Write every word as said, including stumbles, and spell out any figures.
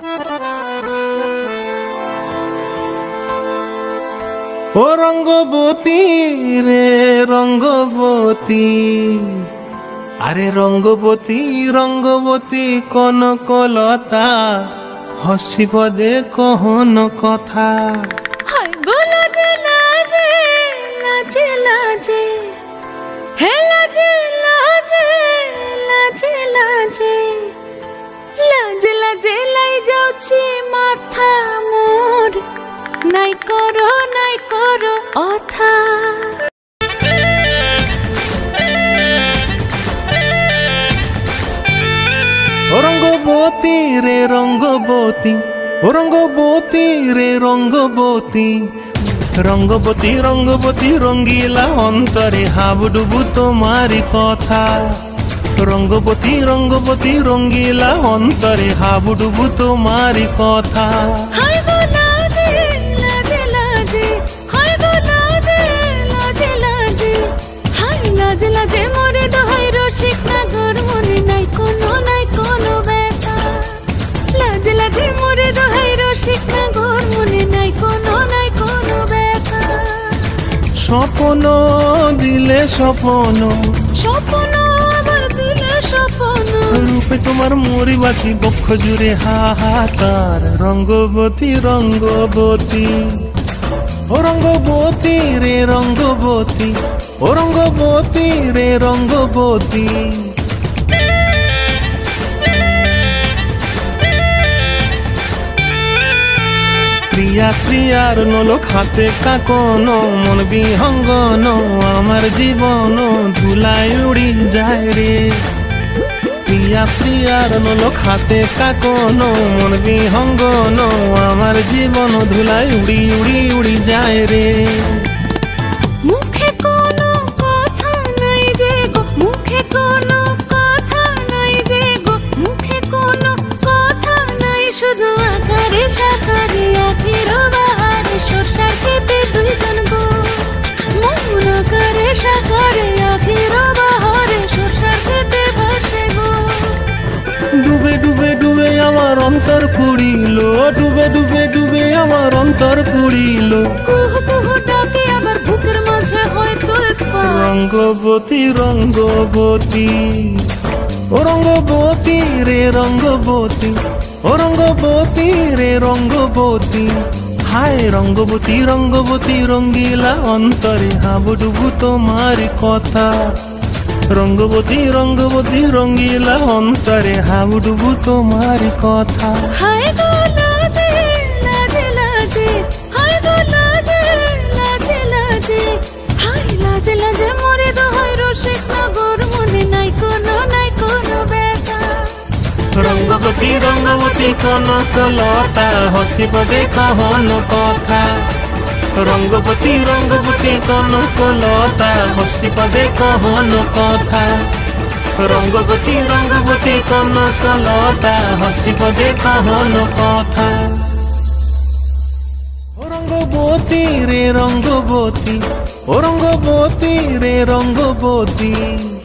ও রঙ্গবতী রে রঙ্গবতী, আরে রঙ্গবতী রঙ্গবতী কনকলতা, হসিব দে কহন কথা। হায় গো লাজে লাজে লাজে লাজে, হে লাজে লাজে লাজে লাজে, লাজে লাজে লাই যাଉଛି মাথা মোর, নাই করো নাই করো অথা। ও রঙ্গবতী রে রঙ্গবতী, ও রঙ্গবতী রে রঙ্গবতী, রঙ্গবতী রঙ্গবতী রঙ্গিলা অন্তরে হাবুডুবু তোমারি কথা। রঙ্গবতী রঙ্গবতী রঙ্গিলা অন্তরে হাবুডুবু তোমারি কথা। হায় গো লাজে লাজে লাজে, হায় গো লাজে লাজে লাজে, হায় লাজে লাজে মোরে দোহাই রসিক নাগর, মনে নাই কোনো নাই কোনো ব্যথা। লাজে লাজে মোরে দোহাই রসিক নাগর, মনে নাই কোনো নাই কোনো ব্যথা। স্বপ্ন দিলে স্বপ্ন, স্বপ্ন আবার দিলে স্বপ্ন, রূপে তোমার মরি বাছি বক্ষ জুড়ে হাহাকার। রঙ্গবতী রঙ্গবতী, ও রঙ্গবতী রে রঙ্গবতী, ও রঙ্গবতী রে রঙ্গবতী। প্রিয়া প্রিয়ার নলো খাতে কাকন, মন বিহঙ্গন আমার জীবন ধুলাই উড়ি যায় রে। প্রিয়া প্রিয়ার নলো খাতে কাকন, মন বিহঙ্গন আমার জীবন ধুলাই উড়ি উড়ি উড়ি যায় রে। মুখে কোনো কথা নাই যে গো, মুখে কোনো কথা নাই যে গো, মুখে কোনো কথা নাই, শুধু আকারে সাকারে আখির বাহারে সরষার খেতে দুইজন গো। মন আকারে সাকারে আখির বাহারে সরষার খেতে ভাসে গো। ডুবে ডুবে ডুবে আমার অন্তর পুরিল, ডুবে ডুবে ডুবে আমার অন্তর পুরিল। কুহ কুহ ডাকে আবার বুকের মাঝে হয় তোলপাড়। রঙ্গবতী রঙ্গবতী, ও রঙ্গবতী রে রঙ্গবতী, ও রঙ্গবতী রে রঙ্গবতী। হায় রঙ্গবতী রঙ্গবতী রঙ্গিলা অন্তরে হাবুডুবু তোমারি কথা। রঙ্গবতী রঙ্গবতী রঙ্গিলা অন্তরে হাবুডুবু তোমারি কথা। হায় গো লাজে লাজে লাজে, হায় গো লাজে লাজে লাজে, হায় লাজে লাজে মোরে দোহাই রসিক নগর, মনে নাই কোনো নাই কোনো ব্যথা। রঙ্গবতী রঙ্গবতী কনকলতা, হসিব দে কহন কথা। রঙ্গবতী রঙ্গবতী কনকলতা, হসিব দে কহন কথা। রঙ্গবতী রঙ্গবতী কনকলতা, হসিব দে কহন কথা। ও রঙ্গবতী রে রঙ্গবতী, ও রঙ্গবতী রে রঙ্গবতী।